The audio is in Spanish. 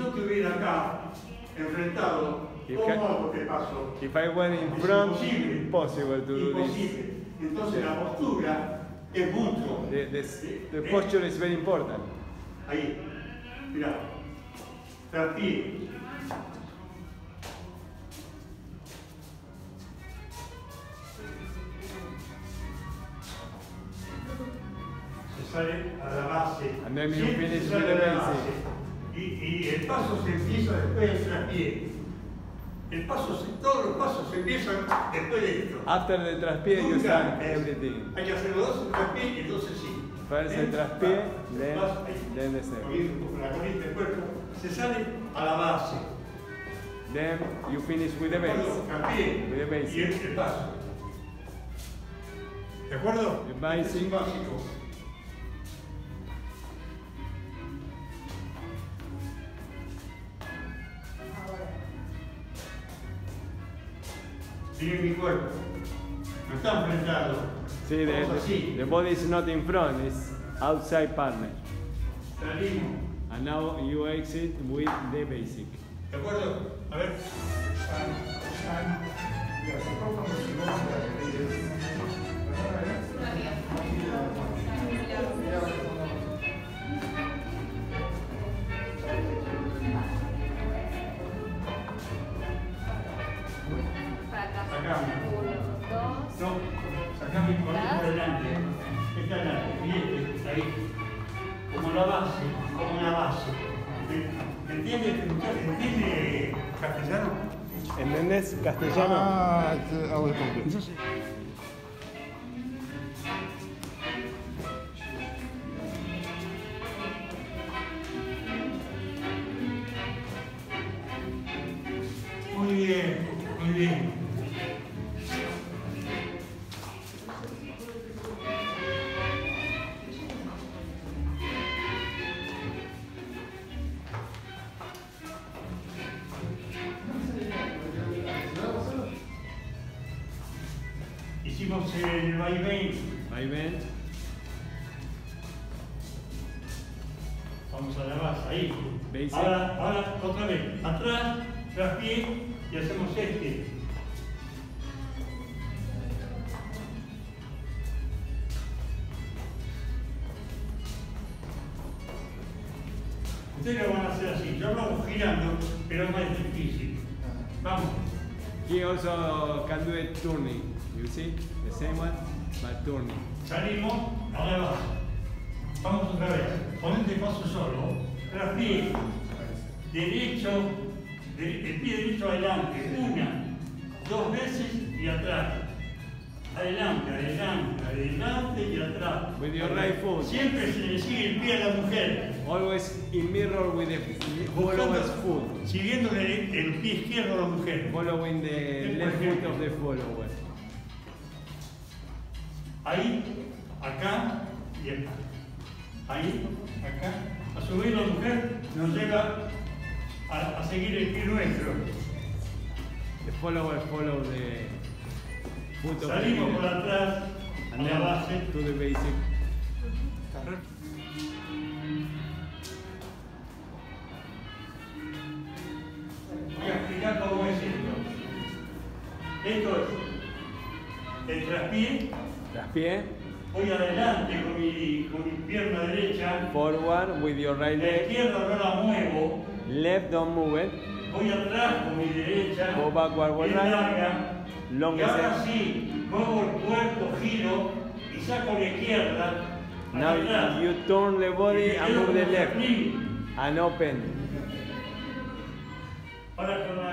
estuviera acá, enfrentado, ¿cómo hago este paso? If I were in Es front, imposible. impossible to do this. Imposible. Entonces la postura es mucho. The posture is very important. Ahí, mirá, traspié. Se sale a la base. And then you Siempre finish se sale with the a la basic. base. Y el paso se empieza después del traspié. Todos los pasos se empiezan después de esto. After the traspié, you Nunca start es. everything. Hay que hacer los dos traspié y entonces sí. First el traspié, then the step. Con la corriente del cuerpo se sale a la base. Then you finish with the base. Traspié With the basic. y el paso. ¿De acuerdo? The basic. Este es un básico. Miren mi cuerpo. No está enfrentado. See, Vamos así. the body is not in front, it's outside partner. Salimos. And now you exit with the basic. ¿De acuerdo? A ver. No, sacá mi colita adelante. Esta adelante, y este, ahí. Como la base, como la base. ¿Me entiende? ¿Entiende castellano? ¿Entendés castellano? Ah, a ver, completo. Muy bien, muy bien. Hicimos el vaivén. Vaivén. Vamos a la base, ahí. Basic. Ahora otra vez. Atrás, traspié y hacemos este. Ustedes lo van a hacer así. Yo lo hago girando, pero es más difícil. Vamos. He also can do it turning. You see? The same one, but turning. Salimos a la base. Vamos otra vez. Ponete paso solo. Traspié. Derecho. El pie derecho adelante. Una, dos veces y atrás. Adelante, adelante, adelante y atrás. With your right foot. Siempre se le sigue el pie a la mujer. Always in mirror with the follower's foot. Siguiéndole el pie izquierdo a la mujer. Following the left foot of the follower. Ahí, acá y acá. Ahí, acá. A subir la mujer nos lleva a seguir el pie nuestro. The follower follow the foot of the Salimos por leader. atrás a And la base. then to the basic. Voy a explicar cómo es esto. Esto es el traspié. Traspié. Voy adelante con mi pierna derecha. Forward with your right La leg. izquierda no la muevo. Left, don't move it. Voy atrás con mi derecha. Go backward with Es right. larga. Long Y ahora step. sí, muevo el cuerpo, giro y saco la izquierda. hacia Now atrás. you turn the body Y and quedo move the como left. Chaplin. And open. Ahora con la